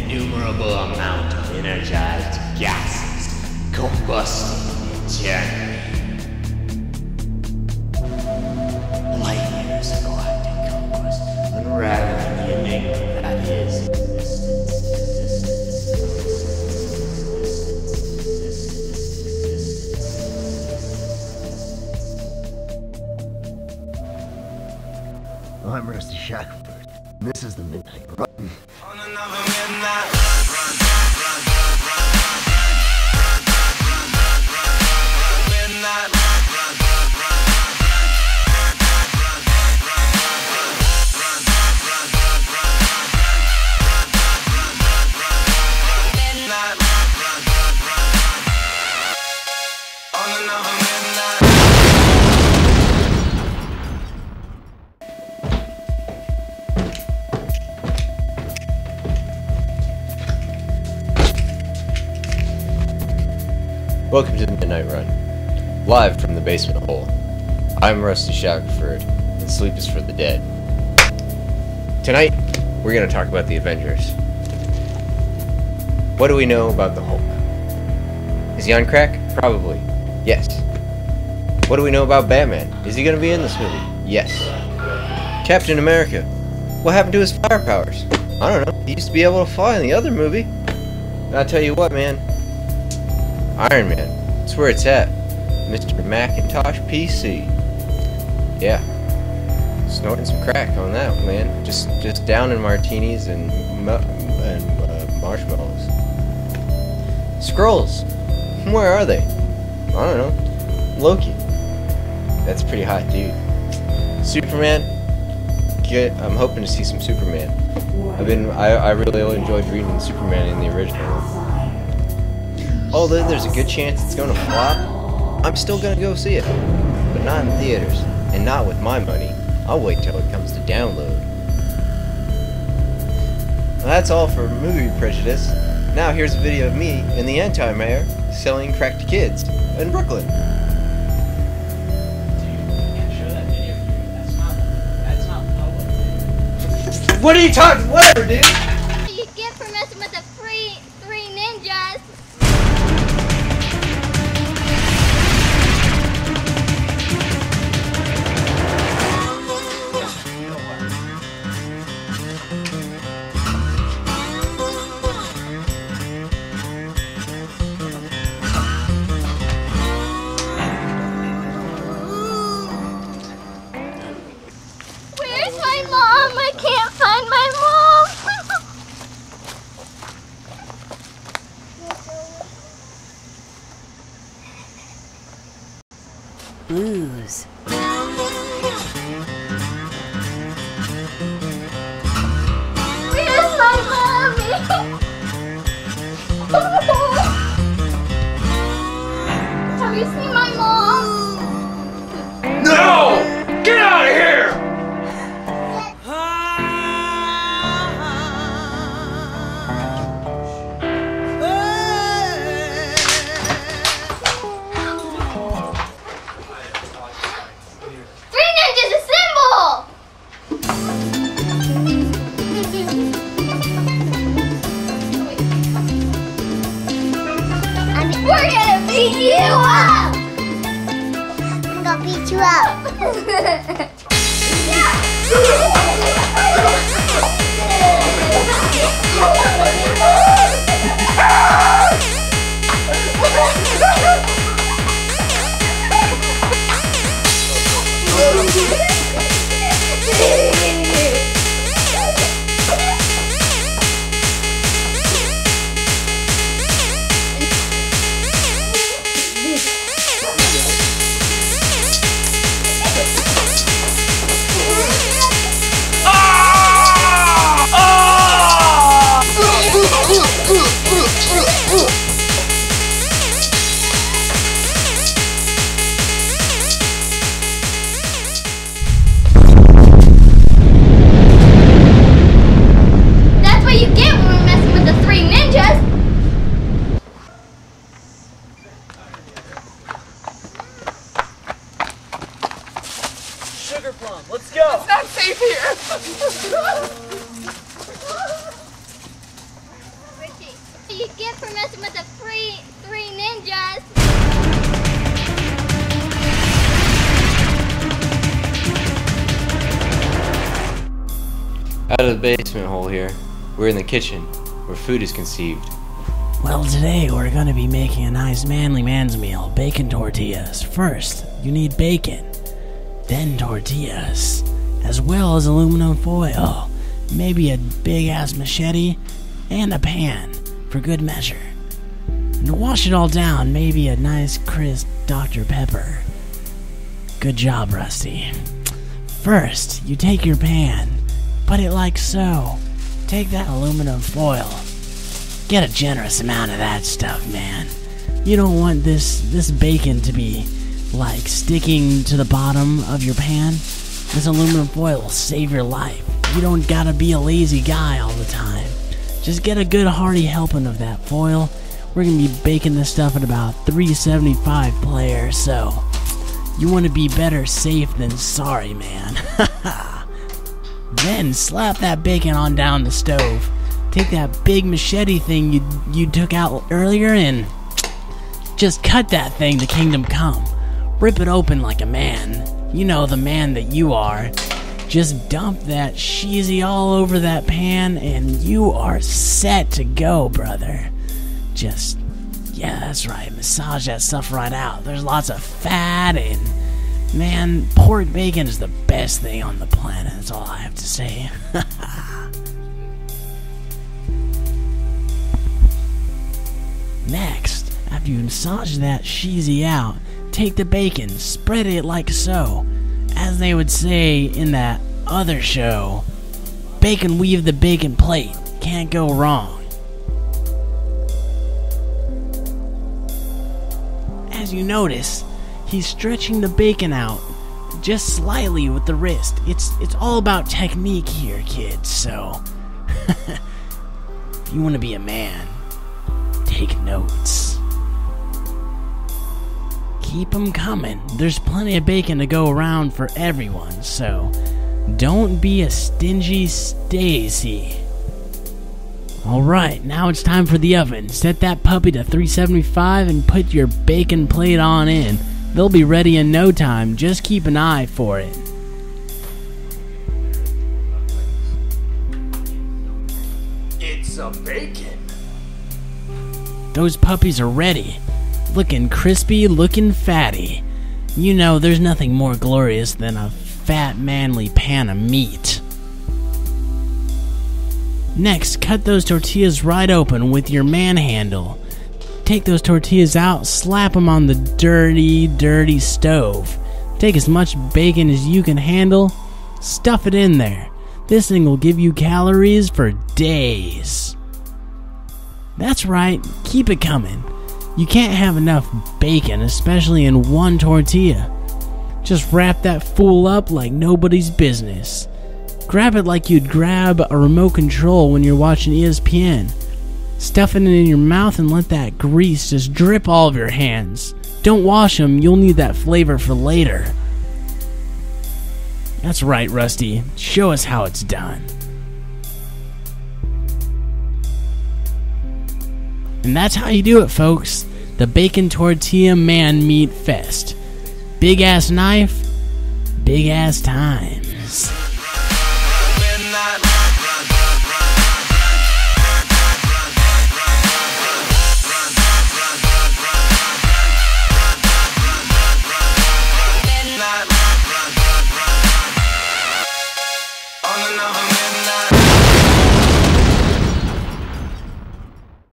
innumerable amount of energized gases combusting eternally. Light years of galactic conquest, unraveling the enigma that is existence. I'm Rusty Shackelford. This is the Midnight Run. On another midnight run, run, run, run, run, run, run, run, midnight run, run, run, run, midnight run, on another midnight. Welcome to the Midnight Run, live from the basement hole. I'm Rusty Shackelford, and sleep is for the dead. Tonight, we're going to talk about the Avengers. What do we know about the Hulk? Is he on crack? Probably. Yes. What do we know about Batman? Is he going to be in this movie? Yes. Captain America. What happened to his fire powers? I don't know. He used to be able to fly in the other movie. And I'll tell you what, man. Iron Man. That's where it's at. Mr. Macintosh PC. Yeah. Snorting some crack on that, man. Just down in martinis and marshmallows. Skrulls. Where are they? I don't know. Loki. That's a pretty hot dude. Superman. Good. I'm hoping to see some Superman. I really enjoyed reading Superman in the original. Although there's a good chance it's gonna flop, I'm still gonna go see it. But not in theaters, and not with my money. I'll wait till it comes to download. Well, that's all for Movie Prejudice. Now here's a video of me and the anti-mayor selling crack to kids in Brooklyn. What are you talking? Whatever, dude! You get for messing with the three ninjas. Where's my mom? I can't find my mom. Blues. Where's my mommy? Have you seen my mom? No! Get out of here! Three ninjas assemble! We're gonna beat you up! I'm gonna beat you up. out of the basement hole here. We're in the kitchen, where food is conceived. Well, today we're gonna be making a nice manly man's meal. Bacon tortillas. First, you need bacon. Then tortillas. As well as aluminum foil. Maybe a big-ass machete. And a pan, for good measure. And to wash it all down, maybe a nice crisp Dr. Pepper. Good job, Rusty. First, you take your pan. Put it like so. Take that aluminum foil. Get a generous amount of that stuff, man. You don't want this bacon to be, like, sticking to the bottom of your pan. This aluminum foil will save your life. You don't gotta be a lazy guy all the time. Just get a good hearty helping of that foil. We're gonna be baking this stuff at about 375 player, so you want to be better safe than sorry, man. Then slap that bacon on down the stove. Take that big machete thing you took out earlier and just cut that thing to kingdom come. Rip it open like a man. You know, the man that you are. Just dump that cheesy all over that pan and you are set to go, brother. Just, yeah, that's right. Massage that stuff right out. There's lots of fat and, man, pork bacon is the best thing on the planet. That's all I have to say. Next, after you massage that cheesy out, take the bacon, spread it like so. As they would say in that other show, bacon weave the bacon plate. Can't go wrong. As you notice, he's stretching the bacon out just slightly with the wrist. It's all about technique here, kids, so if you want to be a man, take notes. Keep them coming. There's plenty of bacon to go around for everyone, so don't be a stingy Stacy. Alright, now it's time for the oven. Set that puppy to 375 and put your bacon plate on in. They'll be ready in no time. Just keep an eye for it. It's a bacon. Those puppies are ready. Looking crispy, looking fatty. You know, there's nothing more glorious than a fat, manly pan of meat. Next, cut those tortillas right open with your manhandle. Take those tortillas out, slap them on the dirty, dirty stove. Take as much bacon as you can handle, stuff it in there. This thing will give you calories for days. That's right, keep it coming. You can't have enough bacon, especially in one tortilla. Just wrap that fool up like nobody's business. Grab it like you'd grab a remote control when you're watching ESPN. Stuff it in your mouth and let that grease just drip all over your hands. Don't wash them, you'll need that flavor for later. That's right, Rusty. Show us how it's done. And that's how you do it, folks. The Bacon Tortilla Man Meat Fest. Big ass knife, big ass times.